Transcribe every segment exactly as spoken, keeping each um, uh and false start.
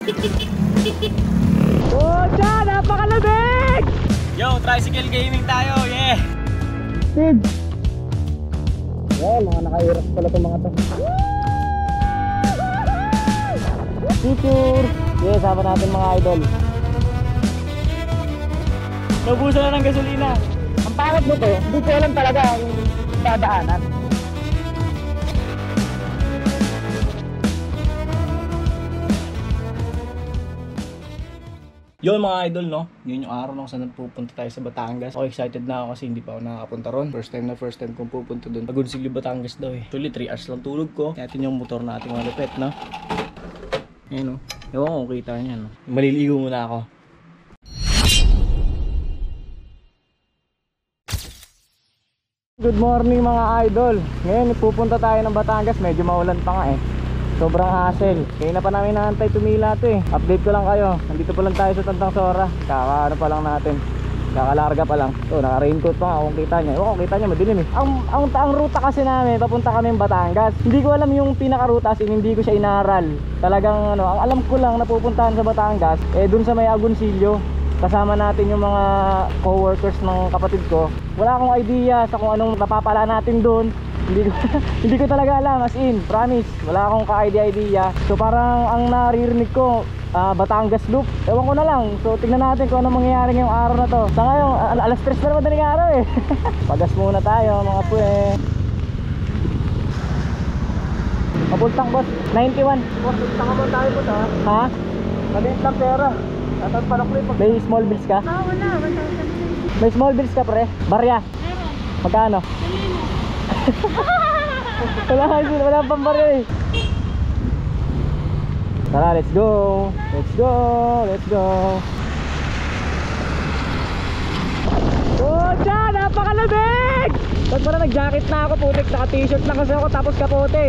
Oh, dyan! Napakalamig! Yo, tricycle gaming tayo, yeah! Sid! Well, mga naka-iras pala itong mga to. Picture! Yeah, sama natin mga idol. Naubusan na ng gasolina. Ang pangit mo to, hindi ko alam talaga ang dadaanan. Yun mga idol, no? Yun yung araw nung saan pupunta tayo sa Batangas. Ako excited na ako kasi hindi pa ako nakakapunta ron. First time na first time kong pupunta dun. Agoncillo, Batangas daw eh. Actually, three hours lang tulog ko. Kaya natin yung motor natin mga lupet, no? Ayan, no? Ewan ko kung kita niya, no? Maliligo muna ako. Good morning mga idol. Ngayon pupunta tayo ng Batangas. Medyo maulan pa nga eh. Sobrang hassle. Kaya na pa namin naantay tumila to eh. Update ko lang kayo. Nandito pa lang tayo sa Tantang Sora. Kaka ano pa lang natin. Kakalarga pa lang. So naka-raincoat pa nga kung kita niya. Ewan kung kita niya madilim eh. Ang, ang, ang ruta kasi namin, papunta kami ng Batangas. Hindi ko alam yung pinaka-ruta as in, hindi ko siya inaral. Talagang ano, ang alam ko lang na pupuntahan sa Batangas eh dun sa may Agoncillo. Kasama natin yung mga co-workers ng kapatid ko. Wala akong idea sa kung anong napapala natin dun. Hindi ko, hindi ko talaga alam, as in, promise. Wala akong ka-idea-idea. So parang ang naririnig ko, uh, Batangas Loop. Ewan ko na lang. So tignan natin kung ano mangyayari ngayong araw na to. Sa ngayon, al alas tres na madaling araw eh. Pagas muna tayo mga puwe. Papuntang boss, ninety-one. Boss, tanga mo tayo po ha? Ha? Maliit lang pera. Tatang panakli. May small bills ka? Ah, wala. Wala. May small bills ka pre? Barya? Meron. Magkano? wala kasi, wala pang barya eh. Tara, let's go. Let's go. Let's go. Oh, dyan! Napakalamig! Ba't parang nag-jacket na ako, putik. Naka-t-shirt lang kasi ako, tapos kapote.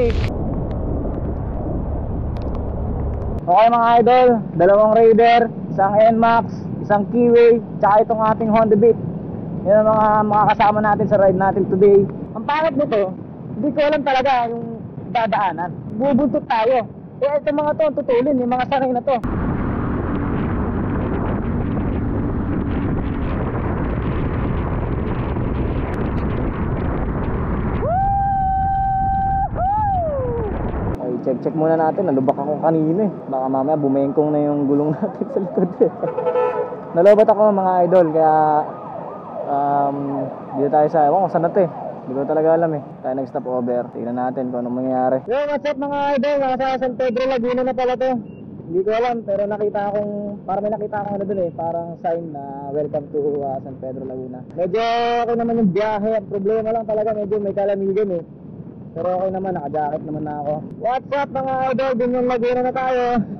Okay mga idol, dalawang Raider, isang N MAX, isang Keyway, tsaka itong ating Honda Beat. Yan ang mga, mga kasama natin sa ride natin today. Ang pangit nito, hindi ko alam talaga yung dadaanan. Bubuntot tayo. Eh ito mga to, ang tutulin, yung mga sanay na to. Ay, check-check muna natin. Nalubak ako kanina eh. Baka mamaya bumengkong na yung gulong natin sa likod eh. Nalobat ako mga idol, kaya um, dito tayo sa, ewan kung saan na to eh. Hindi ko talaga alam eh. Tayo nag-stop over. Tingnan natin kung anong mangyayari. Yo, what's up mga idol? Nasa San Pedro Laguna na pala to. Hindi ko alam, pero nakita akong, parang may nakita akong ano dun eh, parang sign na welcome to uh, San Pedro Laguna. Medyo okay naman yung biyahe. Ang problema lang talaga, medyo may kalamigan eh. Pero okay naman, naka-jacket naman na ako. What's up mga idol? Ganyan Laguna na tayo.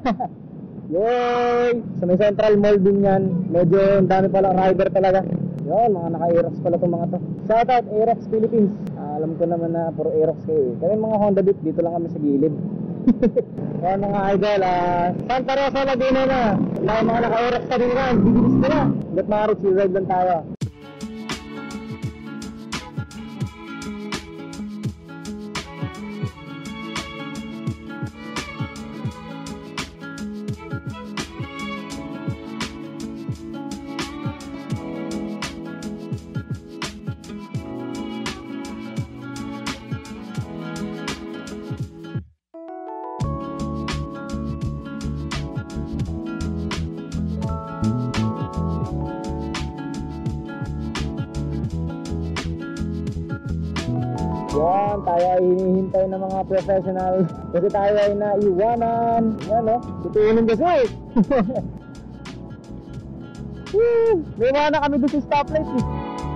Yay! Sa may Central Mall din yan. Medyo ang dami palang rider talaga. Yun, mga naka-Aerox pala itong mga to. Shoutout Aerox Philippines. uh, Alam ko naman na puro Aerox kayo eh. Kami mga Honda Beat, dito lang kami sa gilid. Kaya mga idol, uh, Santa Rosa Laguna na. May mga naka-Aerox ka din yan. Bibilis ko na. Hanggat maaari, chill ride lang tayo. Yan, tayo ay hinihintay ng mga professional kasi tayo ay naiwanan. Yan o, tutuunin kasi. Woo! May iwanan kami doon sa stoplight eh.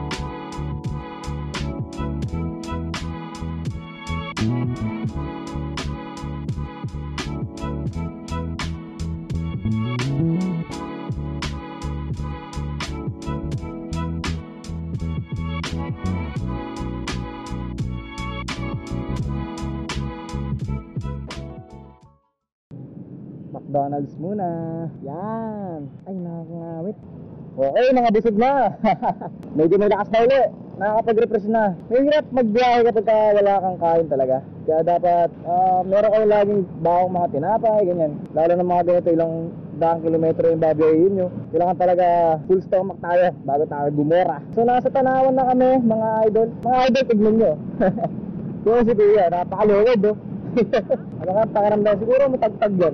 McDonald's muna. Yan. Ay, nakakangawit. Okay, mga busog na. Medyo may lakas na uli. nakakapag-refresh na. Mahirap magbiyahe kapag ka wala kang kain talaga. Kaya dapat uh, meron kayo laging bawang mga tinapay, ganyan. Lalo na mga ganito, ilang daang kilometro yung babiyahin nyo. Kailangan talaga full stomach tayo bago tayo gumora. So nasa Tanawan na kami mga idol. Mga idol, tignan nyo. Kung si Kuya, napakaluwag oh. Ano ka pakiramdam? Siguro matagtag yan.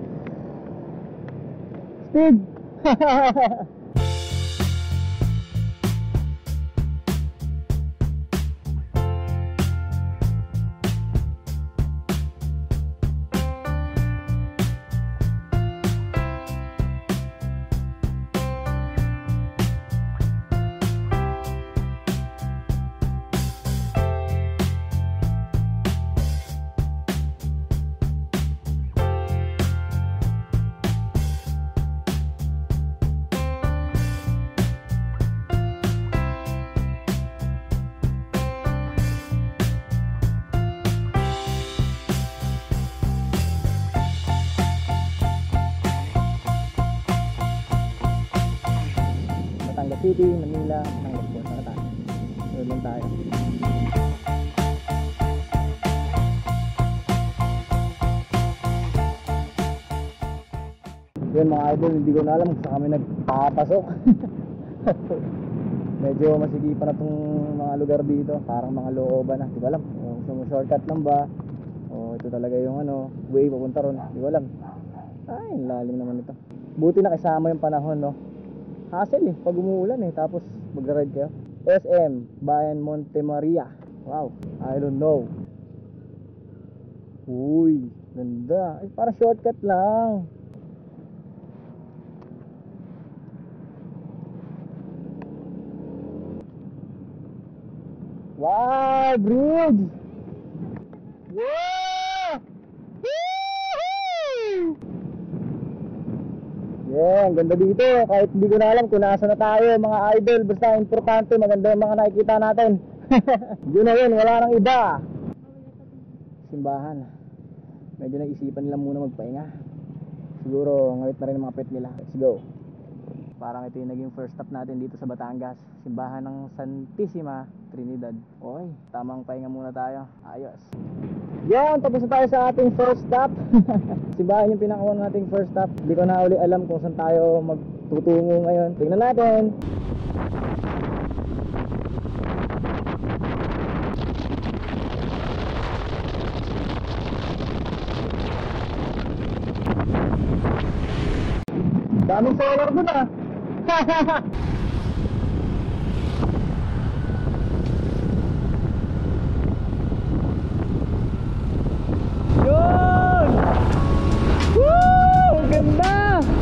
Steve! Batangas City, Manila, Batangas po. Sana tayo. Doon lang tayo. Yun mga idol, hindi ko na alam kung saan kami nagpapasok. Medyo masigipan na itong mga lugar dito. Parang mga looban na. Hindi ko alam kung gusto mo shortcut lang ba o ito talaga yung ano way papunta ron. Hindi ko alam. Ay, lalim naman ito. Buti na kasama yung panahon, no? Hassle eh, pag umuulan eh. Tapos mag-ride kayo. S M, Bayan Monte Maria. Wow, I don't know. Uy, ganda. Ay, para shortcut lang. Wow, bridge! Wow! Woohoo! Yeah, ang ganda dito. Kahit hindi ko na alam kung nasa na tayo mga idol. Basta importante, maganda yung mga nakikita natin. Yun na yun, wala nang iba. Simbahan. Medyo naisipan nila muna magpahinga. Siguro ngawit na rin ang mga pet nila. Let's go. Parang ito yung naging first stop natin dito sa Batangas. Simbahan ng Santissima Trinidad. Okay, tamang pahinga muna tayo. Ayos. Yan, tapos na tayo sa ating first stop. Simbahan yung pinakauna nating first stop. Hindi ko na uli alam kung saan tayo magtutungo ngayon. Tingnan natin. Daming solar dun ah. Yun! Woo! Ganda!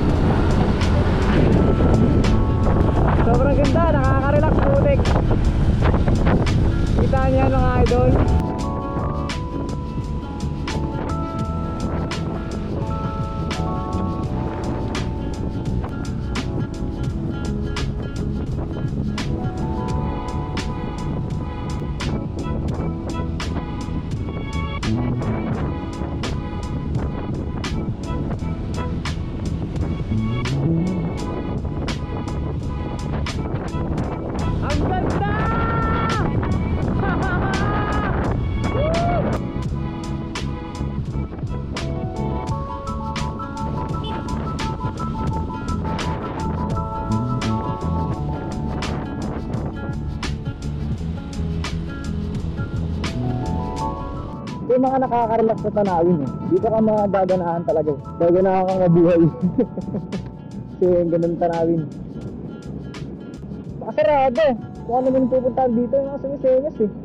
Sobrang ganda, nakaka-relax putik. Kita niya mga idol. Ang ganda! Yung mga nakaka-relax sa Tanawin eh. Dito ka mga gaganahan talaga eh. Gaganahan kang mabuhay. Kasi yung ganun Tanawin. Baka sarado. Kung ano naman pupuntahan dito, yung mga sumisenyas eh.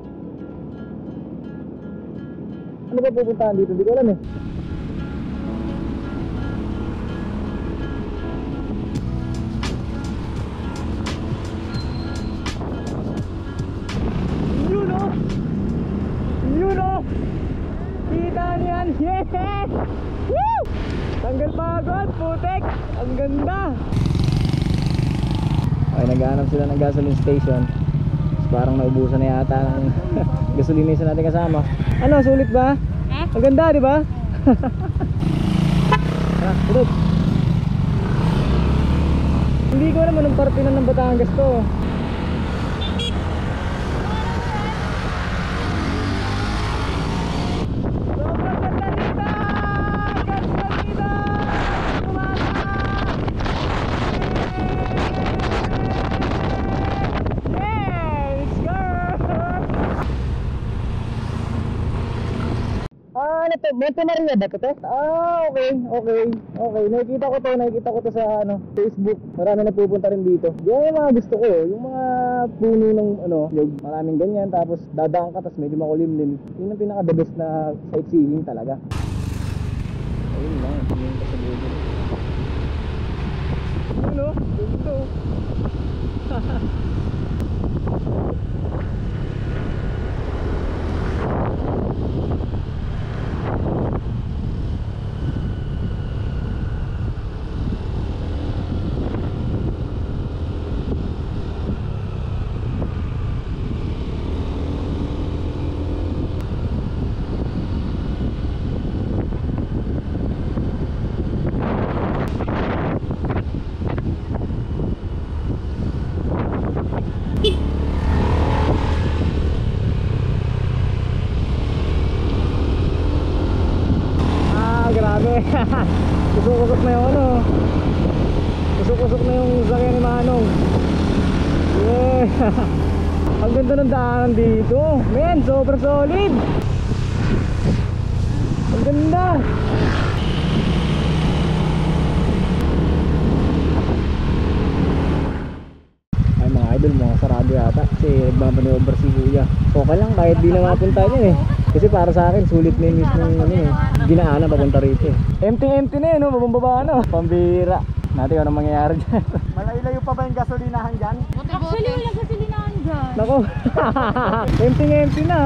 Ano ba pupuntahan dito? Hindi ko alam eh. Yun o! Yun o! Kita niyan! Yes! Woo! Tanggal pagod, putek! Ang ganda! Okay, naghahanap sila ng gasoline station. Parang naubusan na yata ng gasolinisa natin kasama. Ano, sulit ba? Eh? Ang ganda, di ba? Ah, tulog. Hindi ko naman ang parte na ng Batangas to. Monte Maria ba ito? Ah, okay, okay, okay. Nakikita ko to, nakikita ko to sa ano, Facebook. Marami nagpupunta rin dito. Yan yung mga gusto ko, yung mga puno ng ano, yung maraming ganyan, tapos dadaan ka, tapos medyo makulimlim. Yun ang pinaka the best na sightseeing talaga. Ayun lang, tingin ka sa bulo. Ano? Dito. Kusok-kusok na yung ano, kusok-kusok na yung sakyan ni Manong. Yeah. Ang ganda ng daanan dito, men, super solid. Ang ganda. Ay mga idol, mga sarado yata kasi nagmamaniover si Kuya. Okay lang kahit di na mapunta niya eh. Kasi para sa akin, sulit na yung mismong ano, eh, ginaanan papunta rito eh. Empty-empty na yun, no? Mabumbaba na. Pambira. Natin anong mangyayari dyan. Malayo-layo pa ba yung gasolinahan dyan? Actually, wala gasolinahan dyan. Nako. Empty-empty na.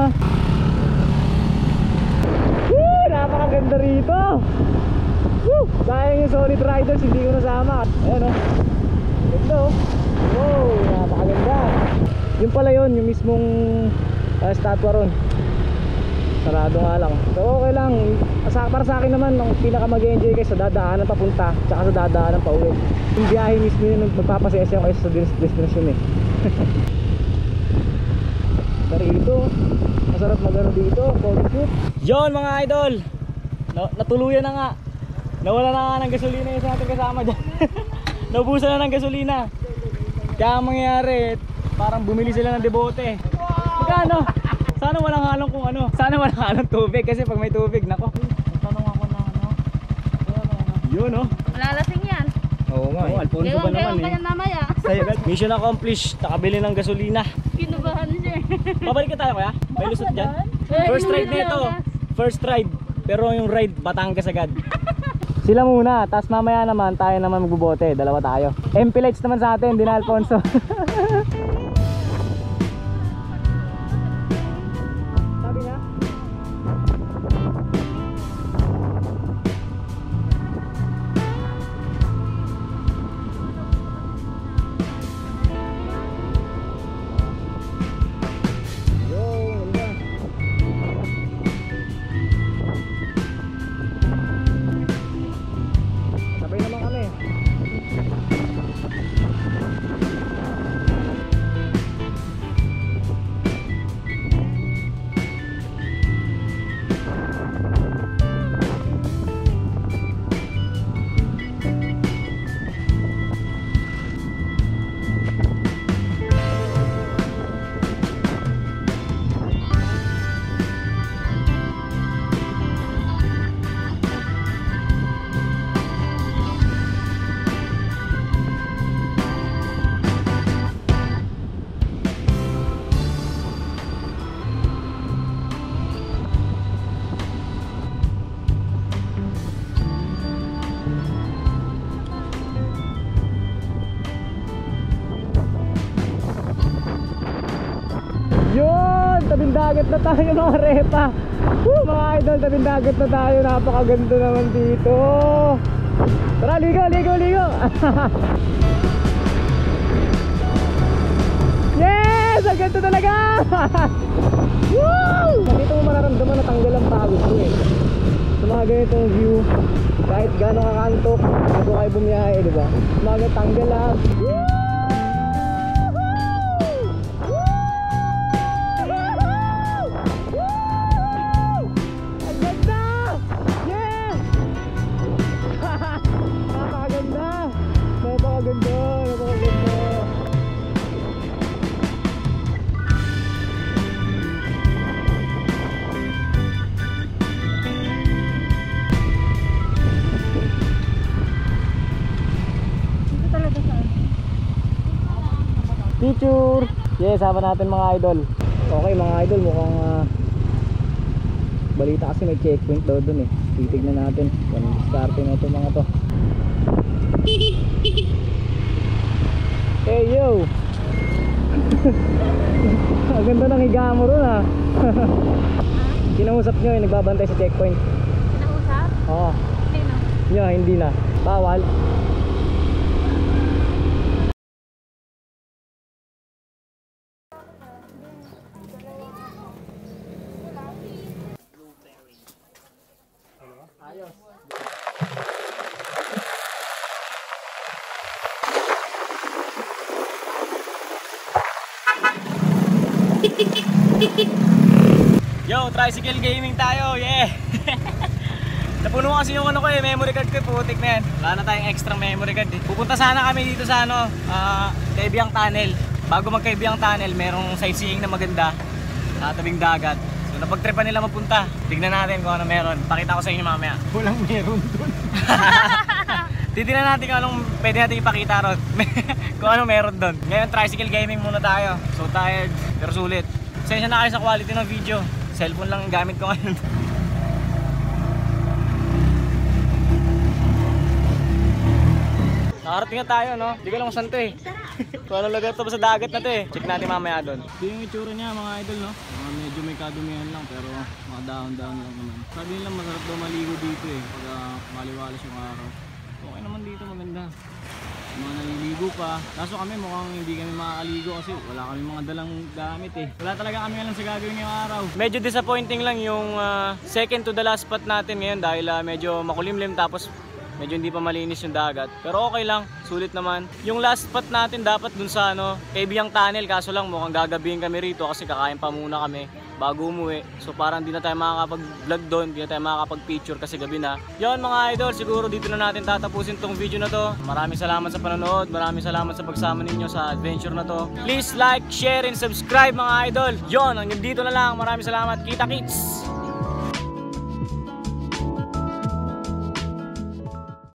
Woo! Napakaganda rito. Woo! Sayang yung Solid Riders, hindi ko nasama. Ayan o. Ganda o. Wow, napakaganda. Yung pala yun, yung mismong uh, statwa ron. Sarado nga lang. So okay lang. Sa, para sa akin naman, ang pinaka mag-enjoy kayo sa dadaanan papunta tsaka sa dadaanan pa uwi. Yung biyahe mismo yun, magpapasesya kayo sa destination eh. Pero dito, masarap magano dito, photoshoot. Yon mga idol, na natuluyan na nga. Nawala na nga ng gasolina yung sa ating kasama dyan. Naubusan na ng gasolina. Kaya ang mangyayari, parang bumili sila ng debote. Magkano? Sana walang halong kung ano. Sana walang halong tubig kasi pag may tubig, nako. Tanong ako na ano. Yun oh. Malalasing yan. Oo nga. Oh, Alfonso ba naman eh. Namaya. Mission accomplished. Nakabili ng gasolina. Kinubahan siya. Babalik ka tayo kaya? May lusot dyan? First ride nito. First ride. Pero yung ride, Batangas agad. Sila muna, tapos mamaya naman tayo naman magbubote. Dalawa tayo. M P lights naman sa atin, di na Alfonso. Tabing dagat na tayo mga repa. Woo, mga idol, tabing dagat na tayo. Napakaganda naman dito. Tara, ligo, ligo, ligo. Yes! Ang ganda talaga. Woo! Dito mo mararamdaman na tanggal ang pagod ko eh. Sa mga ganitong view, kahit gano'ng kakantok, bago kayo bumiyahe, diba? Sa mga tanggal lang. Woo! Picture! Yes, sama natin mga idol. Okay mga idol, mukhang uh, balita kasi may checkpoint daw dun eh. Titignan natin kung diskarte na ito mga to. Hey yo! Ang ganda ng higa mo ron ah. Kinausap nyo yung nagbabantay sa checkpoint. Nausap? Oo. Sino? Nyo, hindi na. Bawal. Yo, tricycle gaming tayo, yeah! Napuno kasi yung ano ko eh, memory card ko eh, putik na yan. Wala na tayong extra memory card eh. Pupunta sana kami dito sa ano, uh, Kaibiyang Tunnel. Bago mag Kaibiyang Tunnel, merong sightseeing na maganda sa tabing dagat. So napagtripan nila mapunta. Tignan natin kung ano meron. Pakita ko sa inyo mamaya. Walang meron dun. Titignan natin kung anong pwede natin ipakita ron. Kung ano meron doon. Ngayon tricycle gaming muna tayo. So tired, pero sulit. Pasensya na kayo sa quality ng video. Cellphone lang ang gamit ko ngayon. Nakarating na tayo, no? Hindi ko lang saan to eh. Kung anong lugar to, sa dagat na to eh. Check natin mamaya doon. Ito yung itsura niya mga idol, no? Uh, medyo may kadumihan lang pero mga dahon-dahon lang naman. Sabi nila masarap daw maligo dito eh. Pag uh, maliwalas yung araw. Okay naman dito, maganda. Mga naliligo pa. Kaso kami mukhang hindi kami makakaligo kasi wala kami mga dalang gamit eh. Wala talaga kami alam sa gagawin ngayong araw. Medyo disappointing lang yung uh, second to the last spot natin ngayon dahil uh, medyo makulimlim tapos medyo hindi pa malinis yung dagat. Pero okay lang, sulit naman. Yung last spot natin dapat dun sa ano, Kaibiyang Tunnel, kaso lang mukhang gagabihin kami rito kasi kakain pa muna kami bago umuwi. So parang di na tayo makakapag-vlog doon, di na tayo makakapag-picture kasi gabi na. Yon mga idol, siguro dito na natin tatapusin tong video na to. Maraming salamat sa panonood, maraming salamat sa pagsama ninyo sa adventure na to. Please like, share, and subscribe mga idol. Yon, hanggang dito na lang. Maraming salamat. Kita kits!